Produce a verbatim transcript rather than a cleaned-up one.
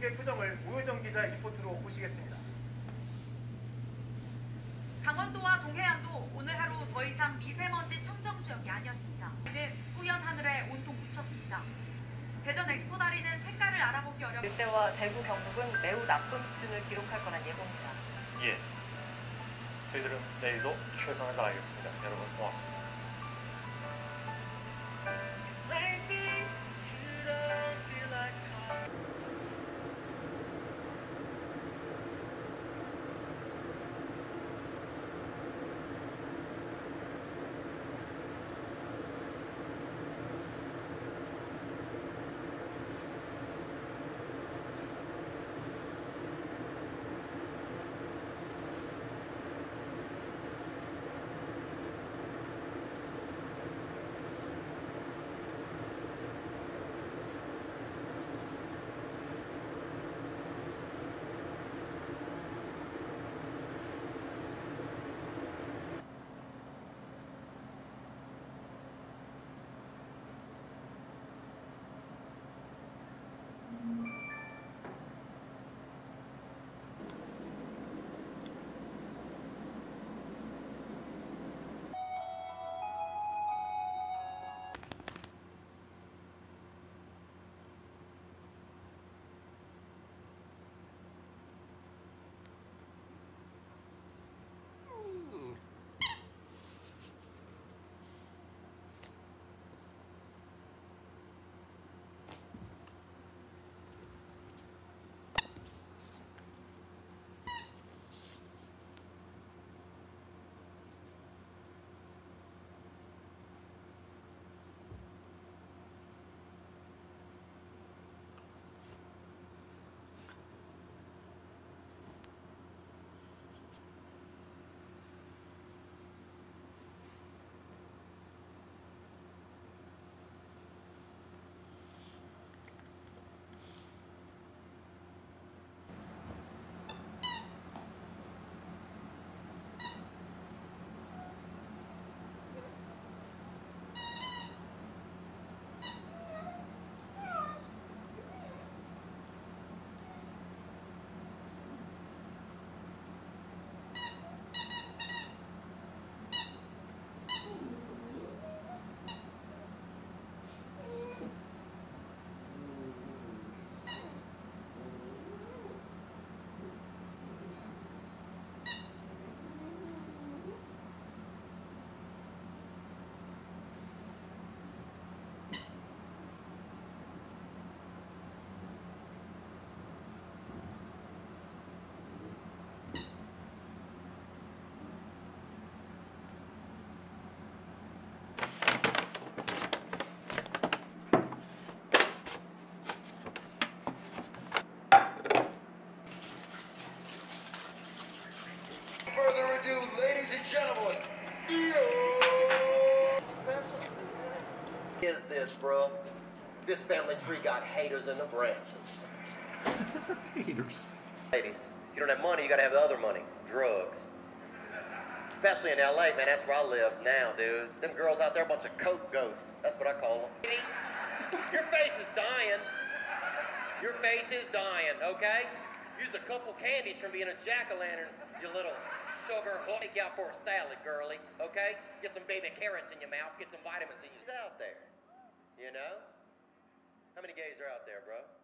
미국의 표정을 오효정 기자의 리포트로 보시겠습니다. 강원도와 동해안도 오늘 하루 더 이상 미세먼지 청정 지역이 아니었습니다. 이는 뿌연 하늘에 온통 묻혔습니다. 대전 엑스포 다리는 색깔을 알아보기 어려운 일대와 대구, 경북은 매우 나쁨 수준을 기록할 거란 예보입니다. 예, 저희들은 내일도 최선을 다하겠습니다. 여러분 고맙습니다. Further ado, ladies and gentlemen, Theo! Is this, bro? This family tree got haters in the branches. Haters. Ladies, if you don't have money, you gotta have the other money. Drugs. Especially in L A, man, that's where I live now, dude. Them girls out there are a bunch of coke ghosts. That's what I call them. Your face is dying. Your face is dying, okay? Use a couple candies from being a jack-o'-lantern, you little sugar hook. Take you out for a salad, girly, okay? Get some baby carrots in your mouth, get some vitamins in you. Who's out there? You know? How many gays are out there, bro?